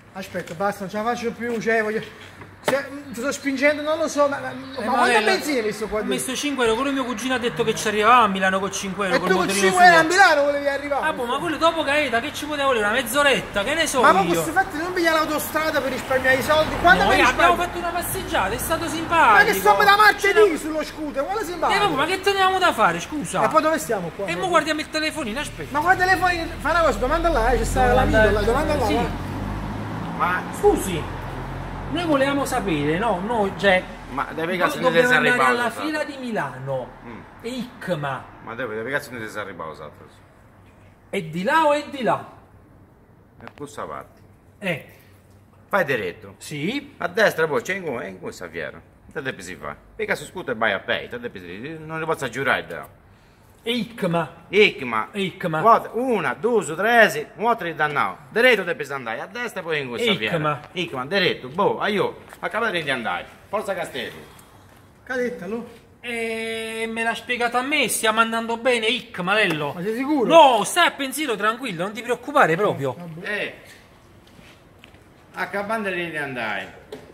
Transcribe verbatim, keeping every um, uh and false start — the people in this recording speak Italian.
Aspetta, basta, non ce la faccio più, cioè voglio... Cioè, ti sto spingendo, non lo so, ma, ma, Eh, ma ma quanta lei- benzina hai visto qua Ho dentro? messo cinque euro, quello mio cugino ha detto che ci arrivava a Milano con cinque euro. E col tu con motorino cinque euro a suo. Milano volevi arrivare? Ah, boh, ma quello dopo Gaeta che ci poteva volere? Una mezz'oretta, che ne so Ma io. posso farti non pigliare l'autostrada per risparmiare i soldi? Quando Noi mi abbiamo risparmi? fatto una passeggiata, è stato Ma simpatico. che stiamo da C'era- martedì sullo scooter, quale si Eh, va? vabbè, ma che teniamo da fare, scusa? E poi dove stiamo qua? E mo guardiamo il telefonino, aspetta. Ma quale telefono? Fa una cosa, domanda là, eh, c'è sta l'amico là, domanda là. Sì. va. Ma, Scusi, noi volevamo sapere, no? Noi, cioè, ma dove do- cazzo ne dobbiamo sei andare arrivato? alla Sato? fila di Milano. Mm. E Icma. Ma dove, dove cazzo ne sei arrivato? Sato? È di là o è di là? E questa parte. Eh, Fai diretto. sì. A destra poi c'è in come, in questa fiera. Te devi si fa. Perché su scooter vai a pay, te devi si- non ne posso giurare. da. E Icma. Icma. Icma. Guarda, una, due, tre, quattro di dannato. Diretto devi andare, a destra poi in questa Icma. fiera. Icma, diretto, boh, io, acaba di andare. Forza Castello. Cadetta, lo? E me l'ha spiegato a me, stiamo andando bene, Icma, Lello. Ma sei sicuro? No, stai a pensiero, tranquillo, non ti preoccupare proprio. Eh. Acabando di andare.